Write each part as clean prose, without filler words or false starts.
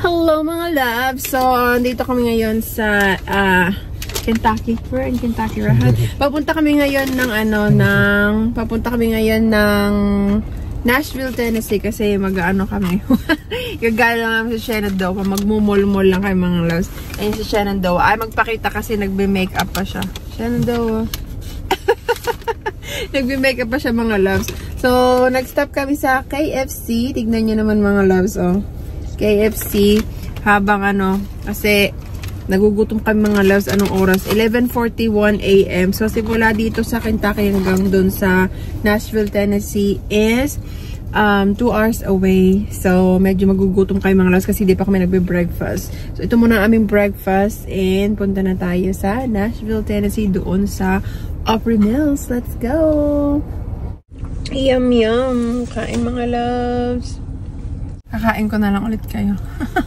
Hello mga loves! So, dito kami ngayon sa Kentucky. We're in Kentucky, right? Papunta kami ngayon ng Nashville, Tennessee kasi mag-ano kami. Gagala lang namin sa Shenandoah. Magmumol-mol lang kayo mga loves. Ayun sa Shenandoah. Ay, magpakita kasi nagbe-makeup pa siya. Shenandoah. Nagbe-makeup pa siya mga loves. So, nag-stop kami sa KFC. Tignan nyo naman mga loves, oh. KFC. Habang kasi nagugutom kami mga loves. Anong oras? 11:41 AM. So, simula dito sa Kentucky hanggang dun sa Nashville, Tennessee is 2 hours away. So, medyo magugutom kayo mga loves kasi di pa kami nagbe-breakfast. So, ito muna aming breakfast and punta na tayo sa Nashville, Tennessee doon sa Opry Mills. Let's go! Yum, yum! Kain mga loves! Kakain ko na lang ulit kayo.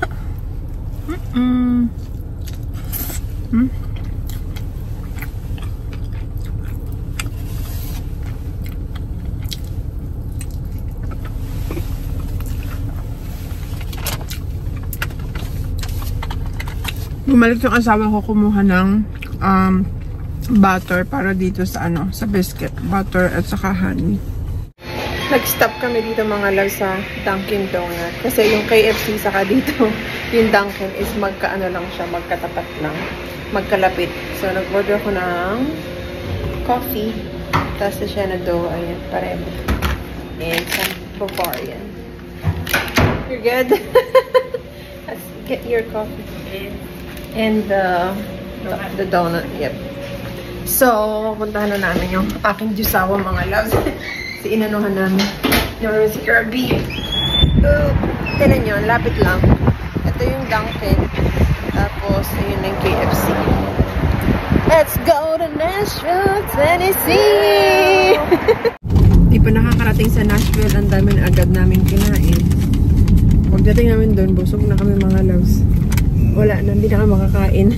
Bumalik yung asawa ko kumuha ng butter para dito sa sa biscuit. Butter at saka honey. Nag-stop kami dito mga loves sa Dunkin Donut. Kasi yung KFC saka dito, yung Dunkin is magkaano lang siya, magkatapat lang. Magkalapit. So, nag-order ko ng coffee. Tapos sa Shenandoah, ayan, pareho. And some Bavarian. You're good? Let's get your coffee. And the donut, yep. So, puntahan na namin yung aking jusawa mga loves. Si inanuhan namin. Yung si Kirby. Tinan nyo, lapit lang. Ito yung Dunkin. Tapos, ayun yung KFC. Let's go to Nashville, Tennessee! Di pa nakakarating sa Nashville. Ang dami na agad namin kinain. Pagdating namin doon, busog na kami mga loves. Wala na, hindi na kami makakain.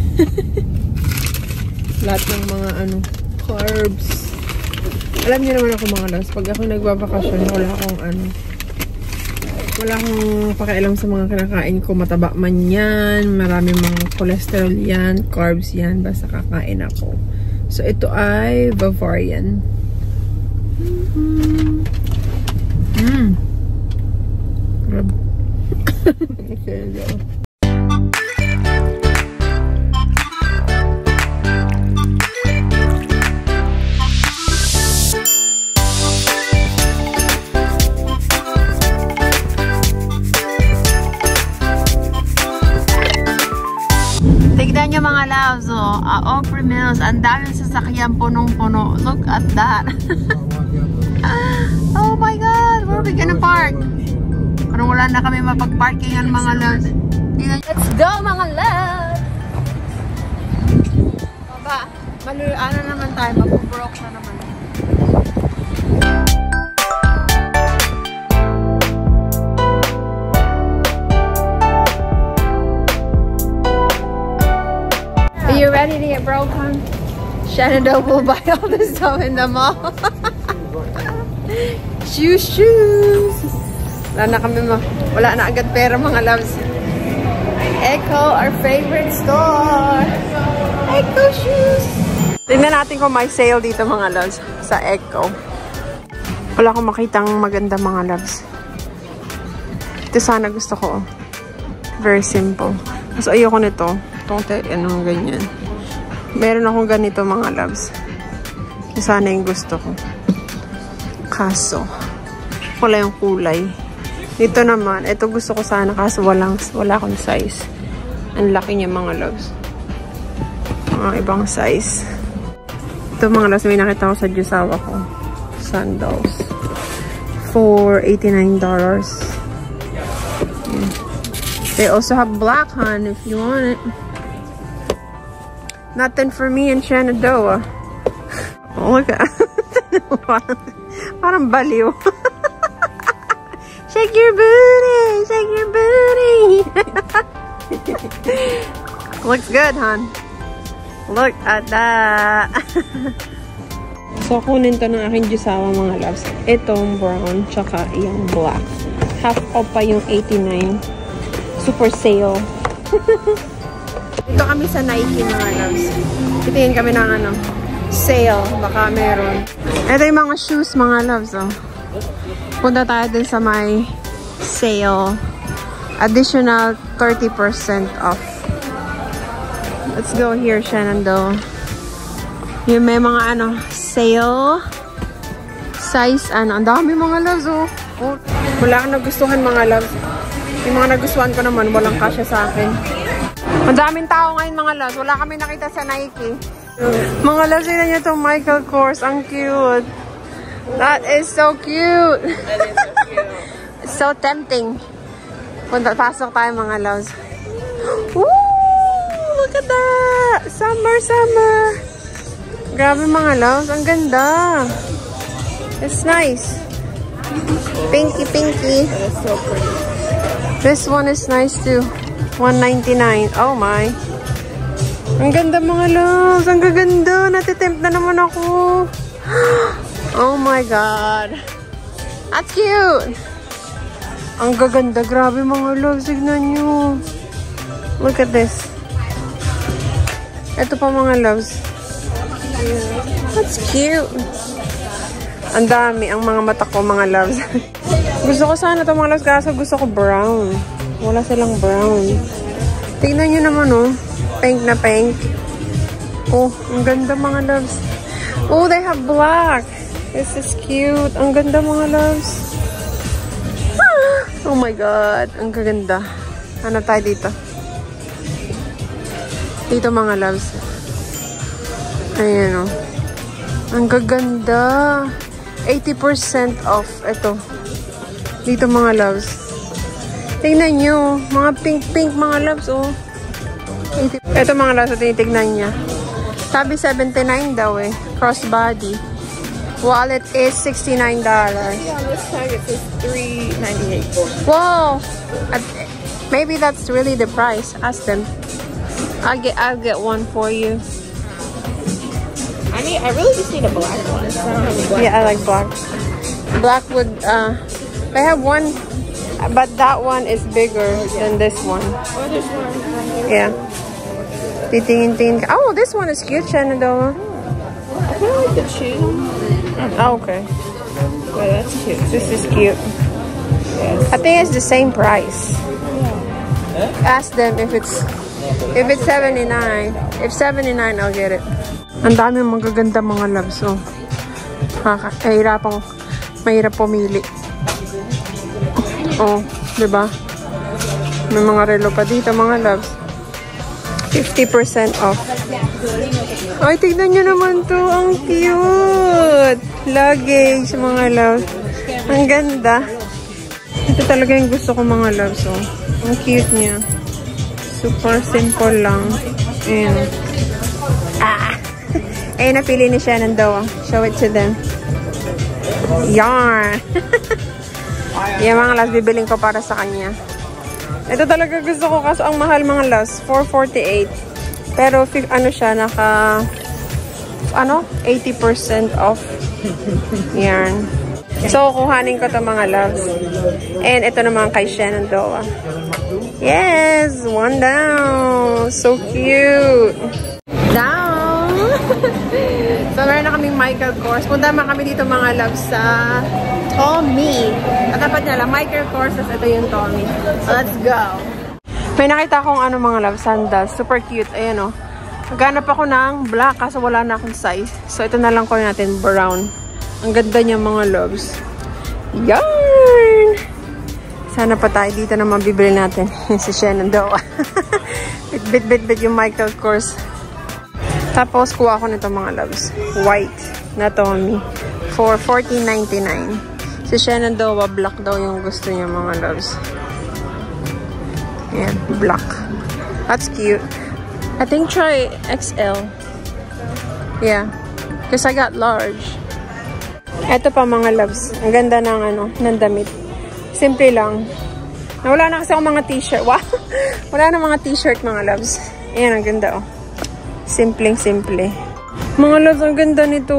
Lahat ng mga carbs. Alam niyo naman ako mga loves, pag ako nagbabakasyon, wala akong pakialam sa mga kinakain ko. Mataba man yan, marami mga cholesterol yan, carbs yan, basta kakain ako. So, ito ay Bavarian. Okay, go. Tignan nyo mga loves, Opry Mills, ang daming sasakyan, punong-puno. Look at that. Oh my God, where are we gonna park? Parang wala na kami mapag-parkingan mga loves. Let's go mga loves! Baba, ano naman tayo, mag-broke na naman. Are you ready to get broke, hon? Shenandoah will buy all this stuff in the mall. Shoes! Wala na agad pera mga loves. Echo, our favorite store. Echo shoes. Tingnan natin kung may sale dito mga loves sa Echo. Wala akong makitang maganda mga loves. Ito sana gusto ko. Very simple. So ayoko nito. Ganyan. Meron akong ganito mga loves. Sana yung gusto ko. Kaso, wala yung kulay. Dito naman, ito gusto ko sana kaso wala akong size. Ang laki niya mga loves. Mga ibang size. Ito mga loves, may nakita ko sa jusawa ko. Sandals. For $89. They also have black one if you want it. Nothing for me in Shenandoah. Oh, look at parang baliw. Shake your booty! Shake your booty! Looks good, hon. Look at that. So, kunin to ng aking jusawa mga loves. Itong brown, tsaka yung black. Half off pa yung $89. Super sale. Dito kami sa Nike mga loves. Titingin kami ng ano, sale. Baka meron. Ito yung mga shoes mga loves. Oh. Punta tayo din sa may sale. Additional 30% off. Let's go here, Shenandoah. Yung may mga ano, sale. Size, ano. Ang dami mga loves, oh. Wala akong nagustuhan mga loves. Yung mga nagustuhan ko naman, walang kasya sa akin. Ang daming tao ngayon mga loves. Wala kami nakita sa Nike. Mga loves, yun nyo itong Michael Kors. Ang cute. That is so cute. That is so cute. It's so tempting. Pasok tayo mga loves. Woo! Look at that! Summer, summer! Grabe mga loves. Ang ganda. It's nice. Pinky, pinky. That is so pretty. This one is nice too. $199. Oh my. Ang ganda mga loves. Ang gaganda. Natitempt na naman ako. Oh my God. That's cute. Ang gaganda. Grabe mga loves. Tignan nyo. Look at this. Ito pa mga loves. That's cute. Ang dami. Ang mga mata ko mga loves. Gusto ko sana ito mga loves. Kaso gusto ko brown. Wala silang brown. Tignan nyo naman oh. Pink na pink. Oh, ang ganda mga loves. Oh, they have black. This is cute. Ang ganda mga loves. Ah! Oh my God. Ang gaganda. Ano tayo dito? Dito mga loves. Ayan oh. Ang gaganda. 80% off. Ito. Dito mga loves. Tingnan nyo. Mga pink-pink mga loves oh. Ito mga loves. Tinitignan niya. Sabi 79 daw eh. Crossbody. Wallet is $69. Yeah, on this tag it says $3.98. Whoa! Maybe that's really the price. Ask them. I'll get one for you. I really just need a black one. I don't have a black. Yeah, I like black. Black would they have one, but that one is bigger than this one. Oh, there's one. Yeah. Titingin-tingin. Oh, this one is cute, Shenandoah. I kind of like the chain. Oh, okay. Yeah, that's cute. This is cute. Yes. I think it's the same price. Ask them if it's $79. If $79, I'll get it. Ang dami magaganda mga loves. Oh. Mahirap pumili. Oh, 'di ba? May mga relo pa dito mga loves. 50% off. Ay, tignan nyo naman to. Ang cute. Luggage, mga loves. Ang ganda. Ito talaga yung gusto ko mga loves. Oh. Ang cute niya. Super simple lang. Ayan. Ayun, napili ni Shenandoah. Show it to them. Yarn. Yung mga loves, bibiling ko para sa kanya. Ito talaga gusto ko kaso ang mahal mga loves. $448. Pero ano siya, naka 80% off. Yarn. So, kuhanin ko to mga loves. And ito naman kay Shenandoah. Yes! One down! So cute! Down! So, meron na kaming Michael Kors. Punta naman kami dito mga loves sa Tommy. At dapat niya lang, Michael Kors. Ito yung Tommy. So, let's go! May nakita akong mga loves, sandals. Super cute. Ayan o. Naghanap ako ng black kasi wala na akong size. So, ito na lang ko natin, brown. Ang ganda niya mga loves. Yarn! Sana pa tayo dito na mabibili natin. Si Shenandoah. Bit yung Michael Kors. Tapos, kuha ko nito mga loves. White na Tommy. For $14.99. Si Shenandoah, black daw yung gusto niya mga loves. Ayan, black. That's cute. I think try XL. Yeah. Because I got large. Ito pa mga loves. Ang ganda ng ng damit. Simple lang. Wala na kasi akong mga t-shirt. Wow! Wala na mga t-shirt mga loves. Ayan, ang ganda oh. Simpleng-simple. Mga loves, ang ganda nito.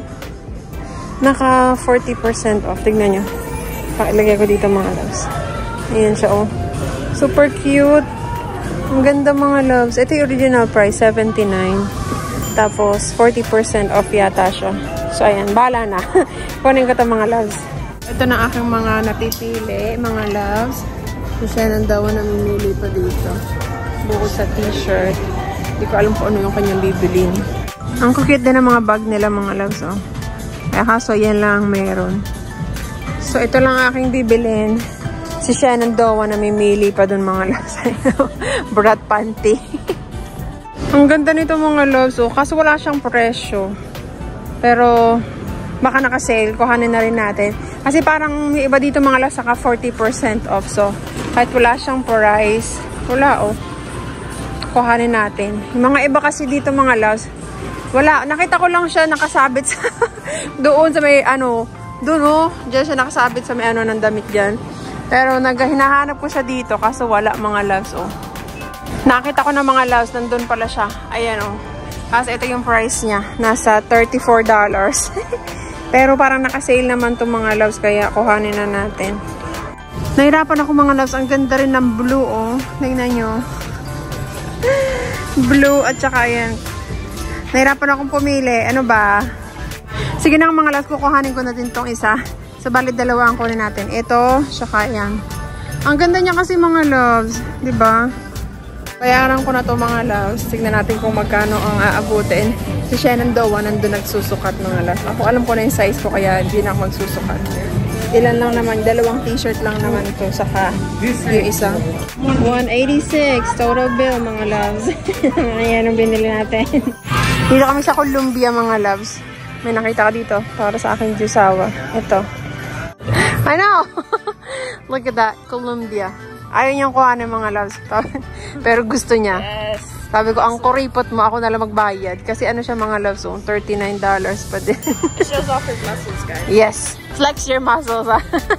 Naka 40% off. Tignan nyo. Pakilagay ko dito mga loves. Ayan siya oh. Super cute. Ang ganda mga loves. Ito yung original price, $79. Tapos, 40% off yata siya. So, ayan. Bahala na. Kunin ko ito mga loves. Ito na aking mga napipili, mga loves. So, siya nang daw namimili pa dito. Bukod sa t-shirt. Hindi ko alam kung ano yung kanyang bibilin. Ang cute din ng mga bag nila, mga loves, oh. Kaya kaso, yan lang meron. So, ito lang aking bibilin. Si Shenandoah namimili pa dun mga loves. Brat panty. Ang ganda nito mga loves. Oh. Kaso wala siyang presyo. Pero baka naka-sale. Kuhanin na rin natin. Kasi parang may iba dito mga loves saka 40% off. So kahit wala siyang price. Wala oh. Kuhanin natin. Yung mga iba kasi dito mga loves. Wala. Nakita ko lang siya nakasabit sa doon sa may ano. Doon oh. Diyan siya nakasabit sa may ano ng damit dyan. Pero hinahanap ko siya dito kaso wala mga loves, oh. Nakita ko na mga loves, nandun pala siya. Ayan, oh. Kasi ito yung price niya. Nasa $34. Pero parang nakasale naman itong mga loves, kaya kuhanin na natin. Nahirapan ako mga loves. Ang ganda rin ng blue, oh. Tingnan nyo. Blue at saka ayan. Nahirapan akong pumili. Ano ba? Sige na mga loves, kukuhanin ko na din itong isa. So, bali dalawa ang kunin natin. Ito, saka yan. Ang ganda niya kasi mga loves. Diba? Bayaran ko na to mga loves. Tignan natin kung magkano ang aabutin. Si Shenandoah nandun nagsusukat mga loves. Ako alam ko na yung size ko kaya hindi na ako magsusukat. Ilan lang naman. Dalawang t-shirt lang naman to. Saka yung isa. $186 total bill mga loves. Ayan ang binili natin. Dito kami sa Columbia mga loves. May nakita ka dito para sa aking jusawa. Ito. I know! Look at that. Columbia. Ayaw niyang kuha ng mga loves. Pero gusto niya. Yes. Sabi ko, ang kuripot mo, ako nalang magbayad. Kasi ano siya mga loves, oh, $39 pa din. It shows off his muscles, guys. Yes. Flex your muscles.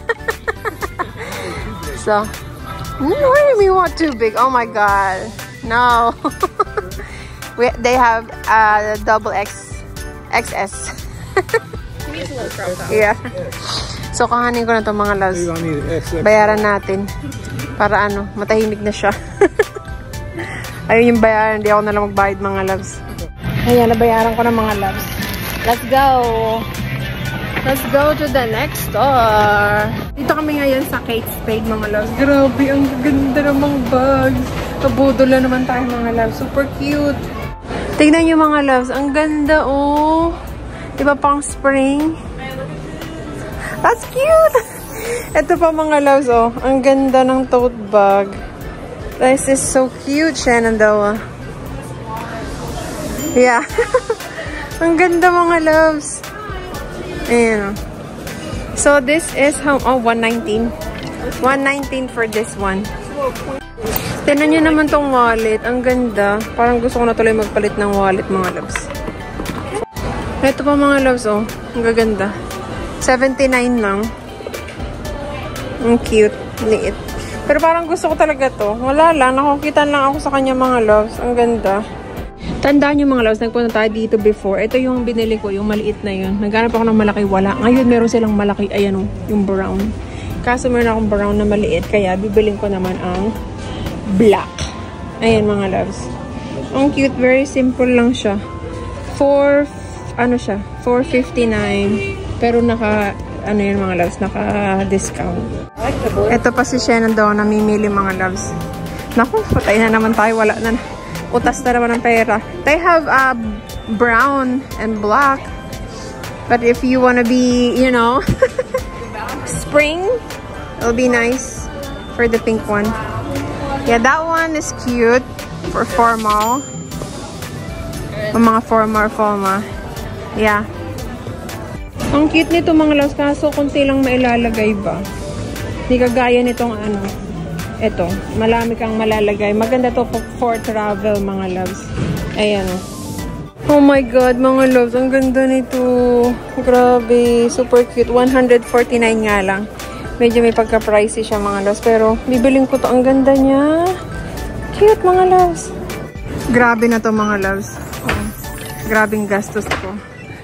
So, what do you mean want too big? Oh my God. No. They have double XS. He needs a little crop top. Yeah. So, kahanin ko na itong mga loves. Bayaran natin. Para ano, matahimik na siya. Ayun yung bayaran. Hindi ako nalang magbayad mga loves. Ayan, nabayaran ko na mga loves. Let's go! Let's go to the next store. Dito kami ngayon sa Kate Spade mga loves. Grabe, ang ganda ng mga bags. Kabudol na naman tayo mga loves. Super cute. Tignan nyo mga loves. Ang ganda oh. Diba pang spring? That's cute! Ito pa mga loves, oh. Ang ganda ng tote bag. This is so cute, Shenandoah. Yeah. Ang ganda mga loves. Ayan, oh. So, this is how... Oh, $119. $119 for this one. Tignan nyo naman tong wallet. Ang ganda. Parang gusto ko na tuloy magpalit ng wallet, mga loves. Ito pa mga loves, oh. Ang gaganda. $79 lang. Ang cute. Liit. Pero parang gusto ko talaga to. Wala lang. Nakukitan lang ako sa kanya mga loves. Ang ganda. Tandaan nyo mga loves. Nagpunta tayo dito before. Ito yung binili ko. Yung maliit na yun. Naghanap ako ng malaki. Wala. Ngayon meron silang malaki. Ayan o. Yung brown. Kaso meron akong brown na maliit. Kaya bibiling ko naman ang black. Ayan mga loves. Ang cute. Very simple lang siya. $4.59. Pero ano yun mga loves, naka-discount. Ito pa si Shenandoah namimili mga loves. Naku, patay na naman tayo. Wala na. Utas na naman ang pera. They have brown and black. But if you wanna be, you know, spring, it'll be nice for the pink one. Yeah, that one is cute for formal. Mga formal. Yeah. Ang cute nito mga loves, kaso konti lang mailalagay ba? Hindi kagaya nitong ano. Ito, malami kang malalagay. Maganda to for travel mga loves. Ayan o. Oh my God, mga loves, ang ganda nito. Grabe, super cute. $149 nga lang. Medyo may pagka-pricey siya mga loves. Pero bibiling ko to, ang ganda niya. Cute mga loves. Grabe na to mga loves. Oh, grabing gastos ko.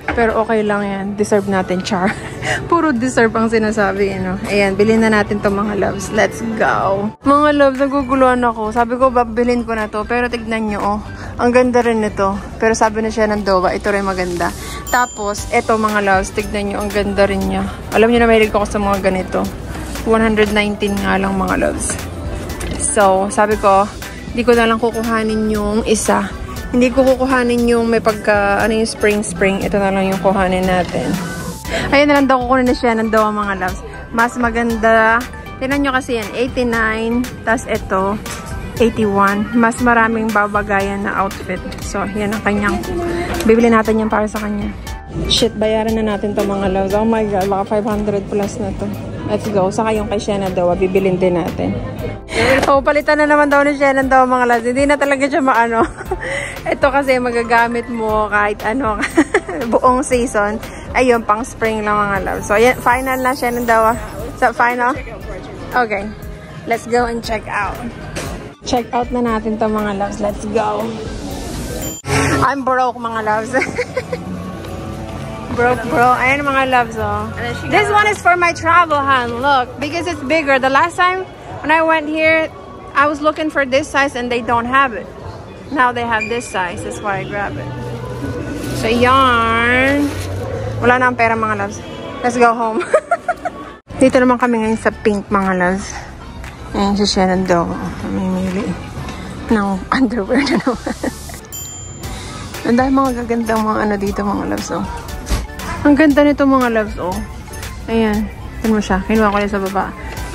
Pero okay lang yan. Deserve natin, char. Puro deserve ang sinasabi, no? Ayan, bilhin na natin to mga loves. Let's go. Mga loves, naguguluhan ako. Sabi ko, bilhin ko na to. Pero tignan nyo, oh. Ang ganda rin nito. Pero sabi na siya ng Dowa, ito rin maganda. Tapos, eto mga loves, tignan nyo, ang ganda rin niya. Alam nyo na mahilig ko sa mga ganito. 119 nga lang mga loves. So, sabi ko, hindi ko na lang kukuhanin yung isa. Hindi ko kukuhanin yung may pagka, ano yung spring. Ito na lang yung kuhanin natin. Ayun na lang daw kukunin na siya ng Dowa mga loves. Mas maganda. Tignan nyo kasi yan, 89. Tapos ito, 81. Mas maraming babagayan na outfit. So, yan ang kanyang. Bibili natin yan para sa kanya. Shit, bayaran na natin to mga loves. Oh my God, baka 500 plus na to. Let's go. Saka yung kay Shenandoah, bibilin din natin. Oh, palitan na naman daw ni Shenandoah mga loves. Hindi na talaga siya maano. Ito kasi magagamit mo kahit ano, buong season. Ayun, pang spring lang mga loves. So, yan, final na Shenandoah. So, final? Okay. Let's go and check out. Check out na natin to mga loves. Let's go. I'm broke mga loves. Broke, bro. Ayan mga loves, oh. This one is for my travel hand. Look, because it's bigger. The last time when I went here, I was looking for this size and they don't have it. Now they have this size. That's why I grab it. So, yarn. Wala na ang pera mga loves. Let's go home. Dito naman kami ngayon sa pink mga loves. Ayan si Shenandoah. Mamimili ng underwear na naman. Ang dahil mga gagandang mga ano dito mga loves, oh. Ang ganda nito mga loves, oh. Ayan. Tignan mo siya. Kinuha ko yan sa baba.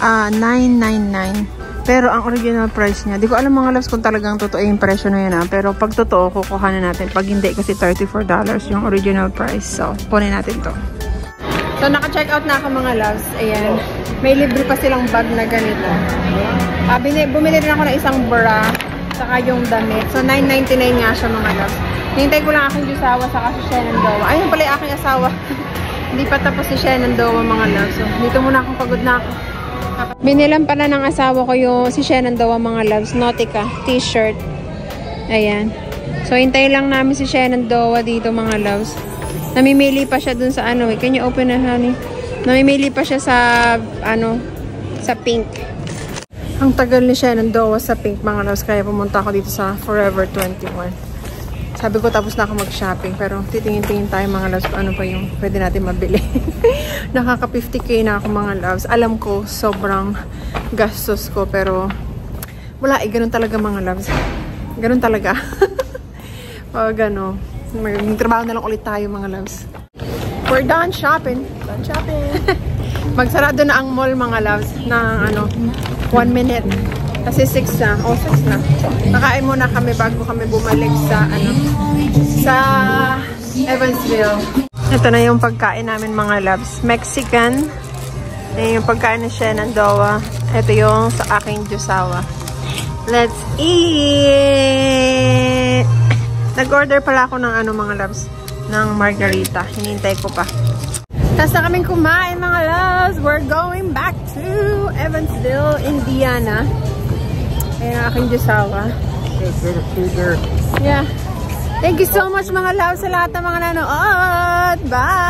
$9.99. Pero ang original price niya, di ko alam mga loves kung talagang totoo yung presyo na yan, pero pag totoo, kukuhanin natin. Pag hindi, kasi $34 yung original price. So, kunin natin to. So, naka-check out na ako mga loves. Ayan. May libre pa silang bag na ganito. Bumili rin ako ng isang bra, saka yung damit. So, $9.99 nga siya mga loves. Hintay ko lang aking asawa saka si Shenandoah. Ayun pala yung aking asawa. Hindi pa tapos si Shenandoah mga loves. So, dito muna akong pagod na ako. Binilan pala ng asawa ko yung si Shenandoah mga loves. Nautica t-shirt. Ayan. So, hintay lang namin si Shenandoah dito mga loves. Namimili pa siya dun sa ano. Can you open it, honey? Namimili pa siya sa ano, sa pink. Ang tagal ni Shenandoah sa pink mga loves. Kaya pumunta ako dito sa Forever 21. Sabi ko tapos na ako mag-shopping. Pero titingin-tingin tayo mga loves kung ano pa yung pwede natin mabili. Nakaka 50k na ako mga loves. Alam ko sobrang gastos ko. Pero wala ganun talaga mga loves. Ganun talaga. O gano'n. Magtrabaho na lang ulit tayo mga loves. We're done shopping. Done shopping. Magsarado na ang mall mga loves. Na ano, 1 minute. Kasi 6 na. O, 6 na. Nakain muna kami bago kami bumalik sa, ano, sa Evansville. Ito na yung pagkain namin mga loves. Mexican. Ito yung pagkain ni Shenandoah. Ito yung sa aking Jusawa. Let's eat! Nag-order pala ako ng ano mga loves. Ng margarita. Hinintay ko pa. Tapos na kaming kumain mga loves. We're going back to Evansville, Indiana. Ayan ang aking Jusawa. Yeah. Thank you so much mga loves sa lahat ng mga nanood. Bye!